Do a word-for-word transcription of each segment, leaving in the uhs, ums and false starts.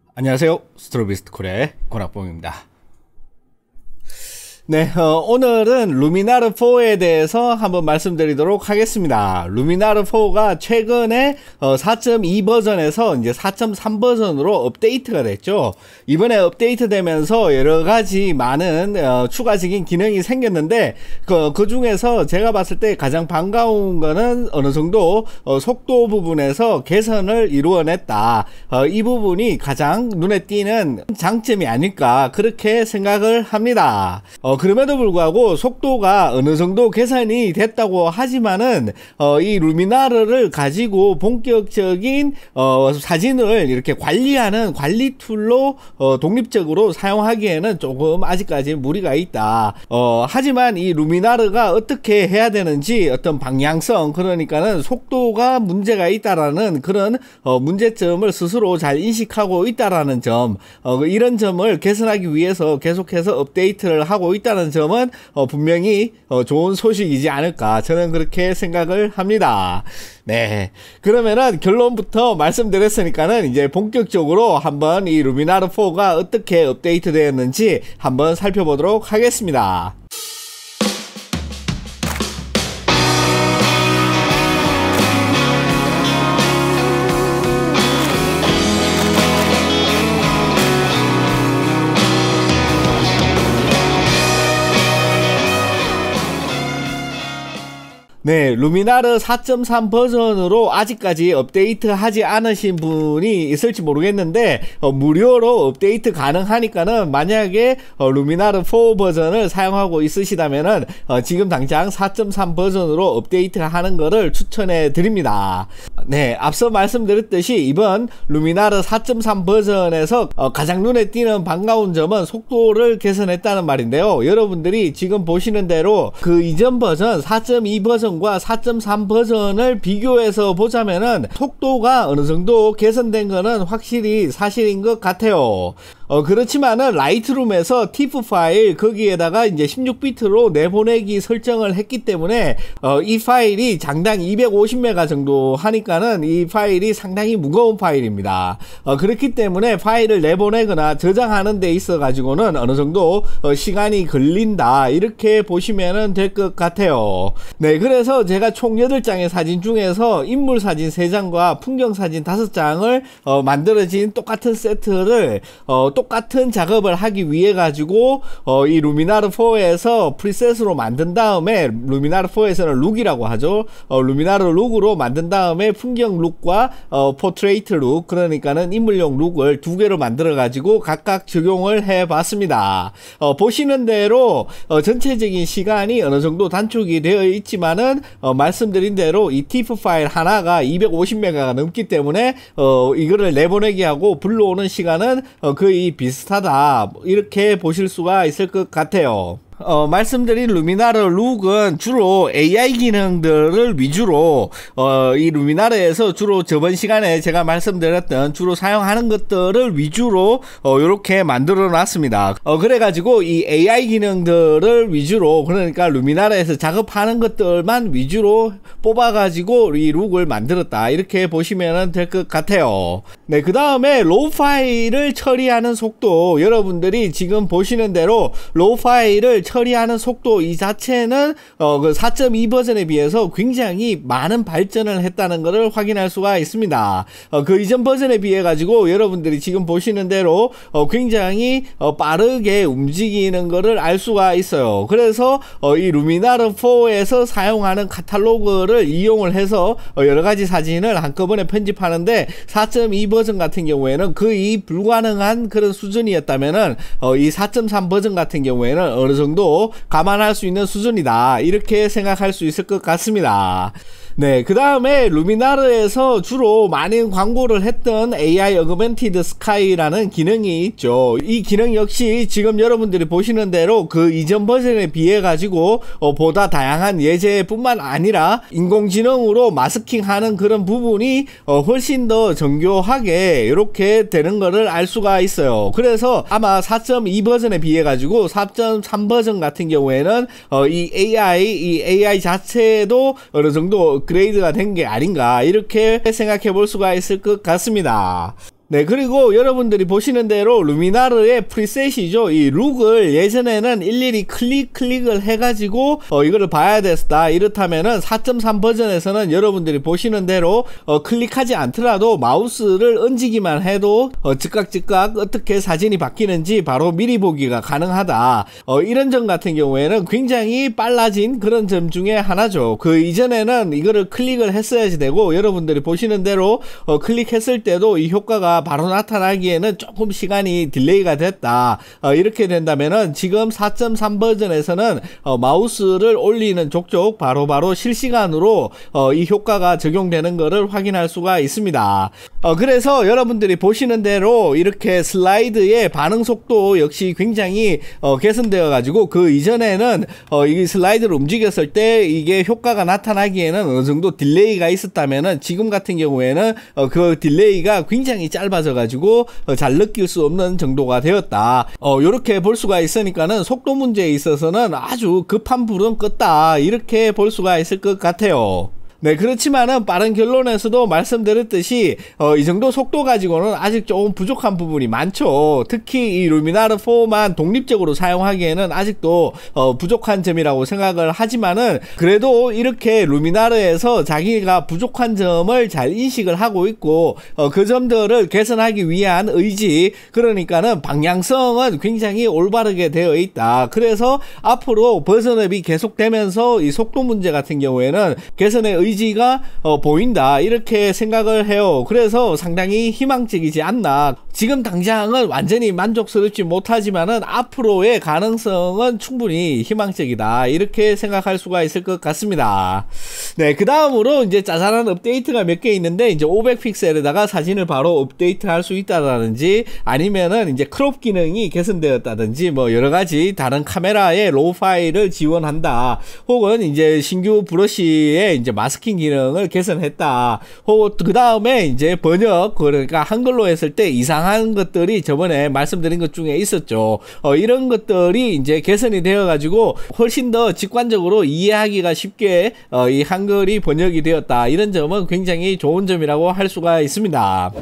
안녕하세요. 스트로비스트 콜의 권학봉입니다. 네, 어, 오늘은 루미나르 포에 대해서 한번 말씀드리도록 하겠습니다. 루미나르 포가 최근에 어, 사 점 이 버전에서 이제 사 점 삼 버전으로 업데이트가 됐죠. 이번에 업데이트 되면서 여러가지 많은 어, 추가적인 기능이 생겼는데 그, 그 중에서 제가 봤을 때 가장 반가운 거는 어느 정도 어, 속도 부분에서 개선을 이루어냈다. 어, 이 부분이 가장 눈에 띄는 장점이 아닐까 그렇게 생각을 합니다. 어, 그럼에도 불구하고 속도가 어느 정도 개선이 됐다고 하지만은 어, 이 루미나르를 가지고 본격적인 어, 사진을 이렇게 관리하는 관리 툴로 어, 독립적으로 사용하기에는 조금 아직까지 무리가 있다. 어, 하지만 이 루미나르가 어떻게 해야 되는지 어떤 방향성, 그러니까는 속도가 문제가 있다라는 그런 어, 문제점을 스스로 잘 인식하고 있다라는 점, 어, 이런 점을 개선하기 위해서 계속해서 업데이트를 하고 있다. 다는 점은 어, 분명히 어, 좋은 소식이지 않을까 저는 그렇게 생각을 합니다. 네, 그러면은 결론부터 말씀드렸으니까는 이제 본격적으로 한번 이 루미나르 포가 어떻게 업데이트 되었는지 한번 살펴보도록 하겠습니다. 네, 루미나르 사 점 삼 버전으로 아직까지 업데이트 하지 않으신 분이 있을지 모르겠는데 어, 무료로 업데이트 가능하니까는 만약에 어, 루미나르 사 버전을 사용하고 있으시다면은 어, 지금 당장 사 점 삼 버전으로 업데이트 하는 거를 추천해 드립니다. 네, 앞서 말씀드렸듯이 이번 루미나르 사 점 삼 버전에서 어, 가장 눈에 띄는 반가운 점은 속도를 개선했다는 말인데요. 여러분들이 지금 보시는 대로 그 이전 버전 사 점 이 버전 과 사 점 삼 버전을 비교해서 보자면은 속도가 어느 정도 개선된 거는 확실히 사실인 것 같아요. 어, 그렇지만은 라이트룸에서 티프 파일 거기에다가 이제 십육 비트로 내보내기 설정을 했기 때문에 어, 이 파일이 장당 이백오십 메가 정도 하니까는 이 파일이 상당히 무거운 파일입니다. 어, 그렇기 때문에 파일을 내보내거나 저장하는 데 있어 가지고는 어느 정도 어, 시간이 걸린다 이렇게 보시면은 될 것 같아요. 네, 그래서 제가 총 여덟 장의 사진 중에서 인물 사진 세 장과 풍경 사진 다섯 장을 어, 만들어진 똑같은 세트를 어, 똑같은 작업을 하기 위해 가지고 어, 이 루미나르 사에서 프리셋으로 만든 다음에 루미나르 사에서는 룩이라고 하죠. 어, 루미나르 룩으로 만든 다음에 풍경 룩과 어, 포트레이트 룩, 그러니까는 인물용 룩을 두 개로 만들어 가지고 각각 적용을 해 봤습니다. 어, 보시는 대로 어, 전체적인 시간이 어느 정도 단축이 되어 있지만은 어, 말씀드린 대로 이 티프 파일 하나가 이백오십 메가가 넘기 때문에 어, 이거를 내보내기 하고 불러오는 시간은 어, 거의 비슷하다 이렇게 보실 수가 있을 것 같아요. 어, 말씀드린 루미나르 룩은 주로 에이아이 기능들을 위주로 어, 이 루미나르에서 주로 저번 시간에 제가 말씀드렸던 주로 사용하는 것들을 위주로 어, 이렇게 만들어 놨습니다. 어, 그래가지고 이 에이아이 기능들을 위주로, 그러니까 루미나르에서 작업하는 것들만 위주로 뽑아가지고 이 룩을 만들었다 이렇게 보시면 될 것 같아요. 네, 그 다음에 로우 파일을 처리하는 속도, 여러분들이 지금 보시는 대로 로우 파일을 처리하는 속도 이 자체는 어, 그 사 점 이 버전에 비해서 굉장히 많은 발전을 했다는 것을 확인할 수가 있습니다. 어, 그 이전 버전에 비해 가지고 여러분들이 지금 보시는 대로 어, 굉장히 어, 빠르게 움직이는 것을 알 수가 있어요. 그래서 어, 이 루미나르 사에서 사용하는 카탈로그를 이용을 해서 어, 여러가지 사진을 한꺼번에 편집하는데 사 점 이 버전 같은 경우에는 거의 불가능한 그런 수준이었다면은 어, 이 사 점 삼 버전 같은 경우에는 어느 정도 감안할 수 있는 수준이다 이렇게 생각할 수 있을 것 같습니다. 네, 그 다음에 루미나르에서 주로 많은 광고를 했던 에이아이 Augmented Sky라는 기능이 있죠. 이 기능 역시 지금 여러분들이 보시는 대로 그 이전 버전에 비해 가지고 어, 보다 다양한 예제뿐만 아니라 인공지능으로 마스킹하는 그런 부분이 어, 훨씬 더 정교하게 이렇게 되는 거를 알 수가 있어요. 그래서 아마 사 점 이 버전에 비해 가지고 사 점 삼 버전 같은 경우에는 어, 이 에이아이 이 에이아이 자체도 어느 정도 업그레이드가 된 게 아닌가 이렇게 생각해 볼 수가 있을 것 같습니다. 네, 그리고 여러분들이 보시는 대로 루미나르의 프리셋이죠. 이 룩을 예전에는 일일이 클릭 클릭을 해가지고 어, 이거를 봐야 됐다. 이렇다면은 사 점 삼 버전에서는 여러분들이 보시는 대로 어, 클릭하지 않더라도 마우스를 얹기만 해도 어, 즉각 즉각 어떻게 사진이 바뀌는지 바로 미리 보기가 가능하다. 어, 이런 점 같은 경우에는 굉장히 빨라진 그런 점 중에 하나죠. 그 이전에는 이거를 클릭을 했어야지 되고 여러분들이 보시는 대로 어, 클릭했을 때도 이 효과가 바로 나타나기에는 조금 시간이 딜레이가 됐다. 어, 이렇게 된다면은 지금 사 점 삼 버전에서는 어, 마우스를 올리는 족족 바로바로 바로 실시간으로 어, 이 효과가 적용되는 것을 확인할 수가 있습니다. 어, 그래서 여러분들이 보시는 대로 이렇게 슬라이드의 반응 속도 역시 굉장히 어, 개선되어 가지고 그 이전에는 어, 이 슬라이드를 움직였을 때 이게 효과가 나타나기에는 어느 정도 딜레이가 있었다면은 지금 같은 경우에는 어, 그 딜레이가 굉장히 짧아져 가지고 어, 잘 느낄 수 없는 정도가 되었다. 어, 이렇게 볼 수가 있으니까는 속도 문제에 있어서는 아주 급한 불은 껐다. 이렇게 볼 수가 있을 것 같아요. 네, 그렇지만은 빠른 결론에서도 말씀드렸듯이 어, 이 정도 속도 가지고는 아직 조금 부족한 부분이 많죠. 특히 이 루미나르 사만 독립적으로 사용하기에는 아직도 어, 부족한 점이라고 생각을 하지만은 그래도 이렇게 루미나르에서 자기가 부족한 점을 잘 인식을 하고 있고 어, 그 점들을 개선하기 위한 의지, 그러니까는 방향성은 굉장히 올바르게 되어 있다. 그래서 앞으로 버전업이 계속되면서 이 속도 문제 같은 경우에는 개선의 의지 의지가 어, 보인다, 이렇게 생각을 해요. 그래서 상당히 희망적이지 않나. 지금 당장은 완전히 만족스럽지 못하지만은 앞으로의 가능성은 충분히 희망적이다, 이렇게 생각할 수가 있을 것 같습니다. 네, 그 다음으로 이제 짜잘한 업데이트가 몇 개 있는데, 이제 오백 픽셀에다가 사진을 바로 업데이트 할 수 있다든지, 아니면은 이제 크롭 기능이 개선되었다든지, 뭐 여러가지 다른 카메라의 로우 파일을 지원한다, 혹은 이제 신규 브러쉬의 이제 마스킹 기능을 개선했다, 혹은 그 다음에 이제 번역, 그러니까 한글로 했을 때 이상한 것들이 저번에 말씀드린 것 중에 있었죠. 어, 이런 것들이 이제 개선이 되어 가지고 훨씬 더 직관적으로 이해하기가 쉽게 어, 이 한글이 번역이 되었다, 이런 점은 굉장히 좋은 점이라고 할 수가 있습니다.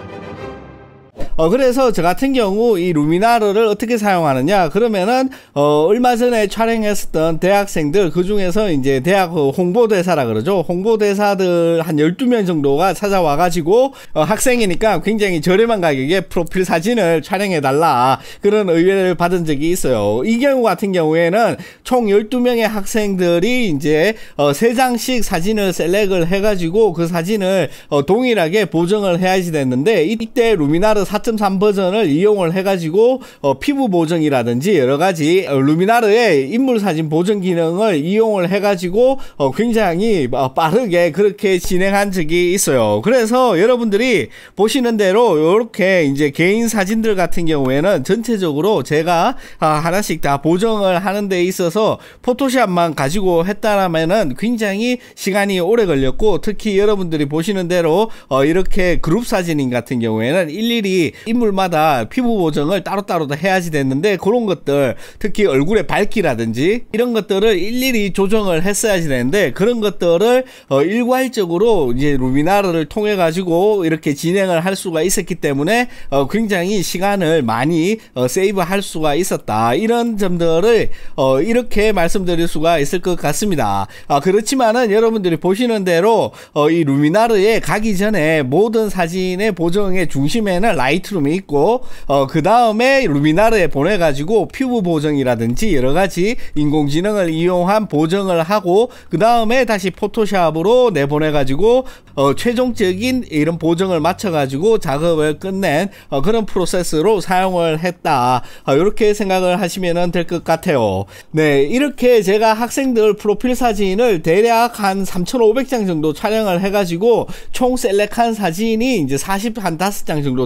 어, 그래서 저 같은 경우 이 루미나르를 어떻게 사용하느냐 그러면은 어, 얼마 전에 촬영했었던 대학생들, 그 중에서 이제 대학 홍보대사라 그러죠. 홍보대사들 한 열두 명 정도가 찾아와 가지고 어, 학생이니까 굉장히 저렴한 가격에 프로필 사진을 촬영해 달라, 그런 의뢰를 받은 적이 있어요. 이 경우 같은 경우에는 총 열두 명의 학생들이 이제 어, 세 장씩 사진을 셀렉을 해 가지고 그 사진을 어, 동일하게 보정을 해야지 됐는데, 이때 루미나르 사 점 삼 버전을 이용을 해가지고 어, 피부 보정이라든지 여러가지 어, 루미나르의 인물사진 보정 기능을 이용을 해가지고 어, 굉장히 어, 빠르게 그렇게 진행한 적이 있어요. 그래서 여러분들이 보시는 대로 이렇게 이제 개인 사진들 같은 경우에는 전체적으로 제가 아, 하나씩 다 보정을 하는 데 있어서 포토샵만 가지고 했다라면은 굉장히 시간이 오래 걸렸고, 특히 여러분들이 보시는 대로 어, 이렇게 그룹 사진 같은 경우에는 일일이 인물마다 피부 보정을 따로따로 해야지 됐는데, 그런 것들, 특히 얼굴의 밝기라든지 이런 것들을 일일이 조정을 했어야지 되는데, 그런 것들을 어, 일괄적으로 이제 루미나르를 통해 가지고 이렇게 진행을 할 수가 있었기 때문에 어, 굉장히 시간을 많이 어, 세이브 할 수가 있었다, 이런 점들을 어, 이렇게 말씀드릴 수가 있을 것 같습니다. 아, 그렇지만은 여러분들이 보시는 대로 어, 이 루미나르에 가기 전에 모든 사진의 보정의 중심에는 라이트룸이 있고 어, 그 다음에 루미나르에 보내가지고 피부 보정이라든지 여러가지 인공지능을 이용한 보정을 하고, 그 다음에 다시 포토샵으로 내보내가지고 어, 최종적인 이런 보정을 맞춰가지고 작업을 끝낸 어, 그런 프로세스로 사용을 했다, 어, 이렇게 생각을 하시면 될 것 같아요. 네, 이렇게 제가 학생들 프로필 사진을 대략 한 삼천오백 장 정도 촬영을 해가지고 총 셀렉한 사진이 이제 사십오 장 정도 되는데,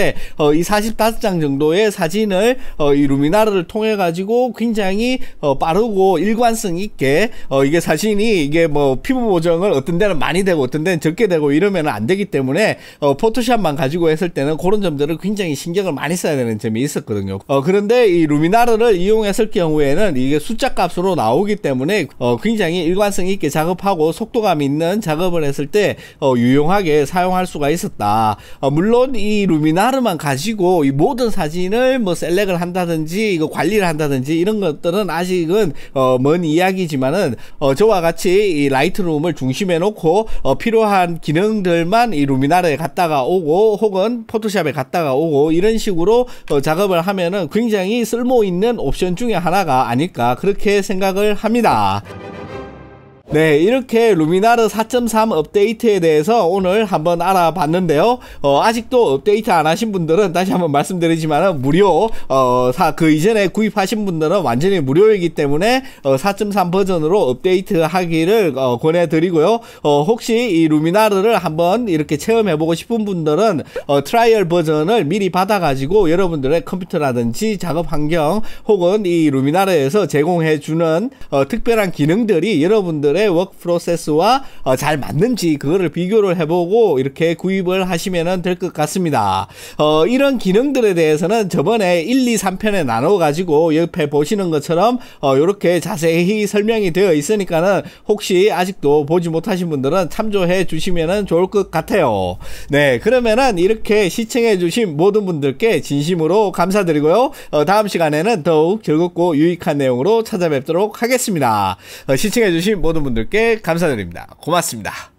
때문에 어, 이 사십오 장 정도의 사진을 어, 이 루미나르를 통해 가지고 굉장히 어, 빠르고 일관성 있게 어, 이게 사진이 이게 뭐 피부 보정을 어떤 데는 많이 되고 어떤 데는 적게 되고 이러면 안 되기 때문에 어, 포토샵만 가지고 했을 때는 그런 점들을 굉장히 신경을 많이 써야 되는 점이 있었거든요. 어, 그런데 이 루미나르를 이용했을 경우에는 이게 숫자 값으로 나오기 때문에 어, 굉장히 일관성 있게 작업하고 속도감 있는 작업을 했을 때 어, 유용하게 사용할 수가 있었다. 어, 물론 이 루미나르만 가지고 이 모든 사진을 뭐 셀렉을 한다든지 이거 관리를 한다든지 이런 것들은 아직은 어, 먼 이야기지만은 어, 저와 같이 이 라이트룸을 중심에 놓고 어, 필요한 기능들만 이 루미나르에 갔다가 오고 혹은 포토샵에 갔다가 오고 이런 식으로 어, 작업을 하면은 굉장히 쓸모 있는 옵션 중에 하나가 아닐까 그렇게 생각을 합니다. 네, 이렇게 루미나르 사 점 삼 업데이트에 대해서 오늘 한번 알아봤는데요. 어, 아직도 업데이트 안 하신 분들은 다시 한번 말씀드리지만 무료, 어, 사, 그 이전에 구입하신 분들은 완전히 무료이기 때문에 어, 사 점 삼 버전으로 업데이트 하기를 어, 권해드리고요. 어, 혹시 이 루미나르를 한번 이렇게 체험해보고 싶은 분들은 어, 트라이얼 버전을 미리 받아가지고 여러분들의 컴퓨터라든지 작업 환경 혹은 이 루미나르에서 제공해주는 어, 특별한 기능들이 여러분들의 워크 프로세스와 어, 잘 맞는지 그거를 비교를 해보고 이렇게 구입을 하시면 될 것 같습니다. 어, 이런 기능들에 대해서는 저번에 일, 이, 삼 편에 나눠 가지고 옆에 보시는 것처럼 어, 이렇게 자세히 설명이 되어 있으니까는 혹시 아직도 보지 못하신 분들은 참조해 주시면 좋을 것 같아요. 네, 그러면은 이렇게 시청해 주신 모든 분들께 진심으로 감사드리고요. 어, 다음 시간에는 더욱 즐겁고 유익한 내용으로 찾아뵙도록 하겠습니다. 어, 시청해 주신 모든 분들께 감사드립니다. 고맙습니다.